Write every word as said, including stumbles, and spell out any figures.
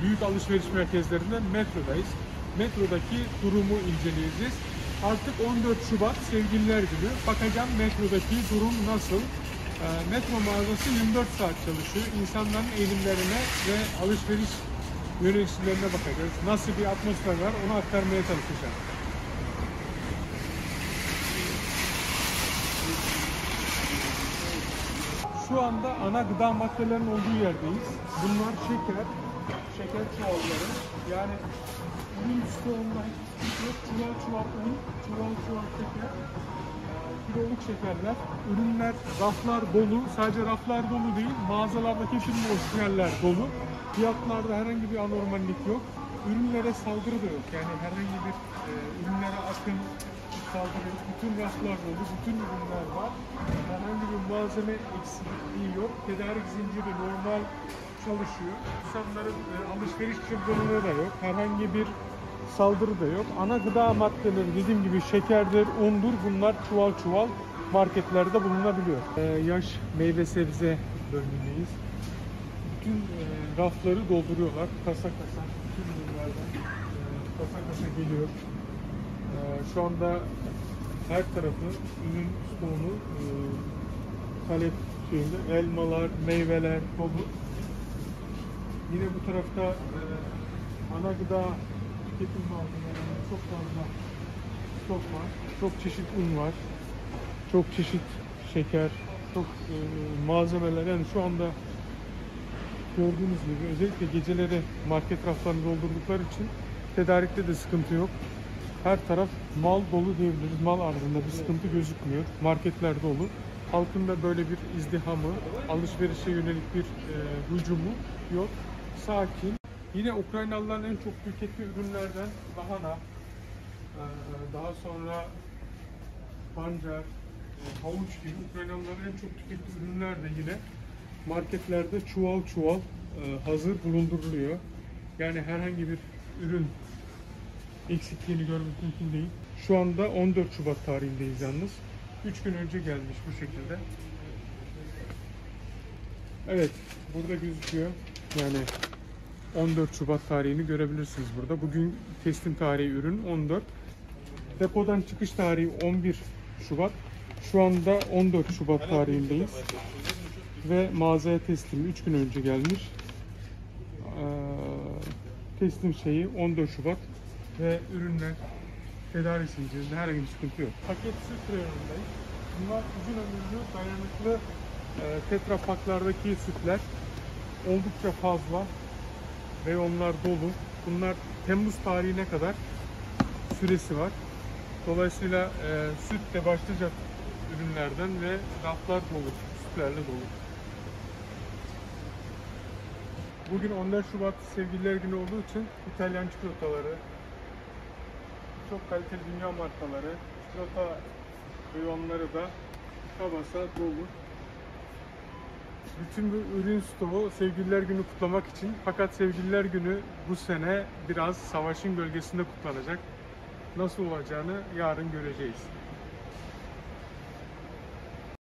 büyük alışveriş merkezlerinden Metro'dayız. Metro'daki durumu inceleyeceğiz. Artık on dört Şubat Sevgililer Günü. Bakacağım metrodaki durum nasıl? E, metro mağazası yirmi dört saat çalışıyor. İnsanların eğilimlerine ve alışveriş yöneticilerine bakacağız. Nasıl bir atmosfer var onu aktarmaya çalışacağım. Şu anda ana gıda maddelerinin olduğu yerdeyiz. Bunlar şeker, şeker çuvalları. Yani ürün stoğunda çuval çuval un, çuval çuval şeker, kiloluk şekerler, ürünler, raflar dolu. Sadece raflar dolu değil, mağazalardaki tüm yerler dolu. Fiyatlarda herhangi bir anormallik yok. Ürünlere saldırı da yok. Yani herhangi bir e, ürünlere akın, saldırı yok. Bütün raflar dolu, bütün ürünler var. Herhangi bir malzeme eksikliği yok. Tedarik zinciri normal çalışıyor. İnsanların e, alışveriş çılgınlığı da yok. Herhangi bir saldırı da yok. Ana gıda maddeleri dediğim gibi şekerdir, undur. Bunlar çuval çuval marketlerde bulunabiliyor. E, yaş meyve sebze bölümündeyiz. Bütün e, rafları dolduruyorlar. Kasa kasa. Bütün ürünlerden e, kasa kasa geliyor. E, şu anda her tarafı ürün stoğunu e, talep şeyinde elmalar, meyveler dolu. Yine bu tarafta e, ana gıda tüketim malzemelerinde çok fazla stok var. Çok çeşit un var. Çok çeşit şeker, çok e, malzemeler. Yani şu anda gördüğünüz gibi özellikle geceleri market raflarını doldurdukları için tedarikte de sıkıntı yok. Her taraf mal dolu diyebiliriz. Mal arzında bir sıkıntı gözükmüyor. Marketler dolu. Halkın da böyle bir izdihamı, alışverişe yönelik bir e, hücumu yok. Sakin. Yine Ukraynalıların en çok tükettiği ürünlerden lahana, e, daha sonra pancar, e, havuç gibi Ukraynalıların en çok tükettiği ürünler de yine marketlerde çuval çuval e, hazır bulunduruluyor. Yani herhangi bir ürün eksikliğini görmek mümkün değil. Şu anda on dört Şubat tarihindeyiz yalnız. üç gün önce gelmiş bu şekilde. Evet, burada gözüküyor. Yani on dört Şubat tarihini görebilirsiniz burada. Bugün teslim tarihi ürün on dört. Depodan çıkış tarihi on bir Şubat. Şu anda on dört Şubat tarihindeyiz. Ve mağazaya teslim üç gün önce gelmiş. Ee, teslim şeyi on dört Şubat. Ve ürünler tedarik zincirinde herhangi bir sıkıntı yok. Paket süt reyonundayız. Bunlar uzun ömürlü, dayanıklı e, tetra paklardaki sütler. Oldukça fazla. Reyonlar dolu. Bunlar Temmuz tarihine kadar süresi var. Dolayısıyla e, süt de başlayacak ürünlerden ve raflar dolu, sütlerle dolu. Bugün on dört Şubat Sevgililer Günü olduğu için İtalyan çikolataları, çok kaliteli dünya markaları, çikolata reyonları da tabasa dolu. Bütün bu ürün stoğu Sevgililer Günü kutlamak için. Fakat Sevgililer Günü bu sene biraz savaşın gölgesinde kutlanacak. Nasıl olacağını yarın göreceğiz.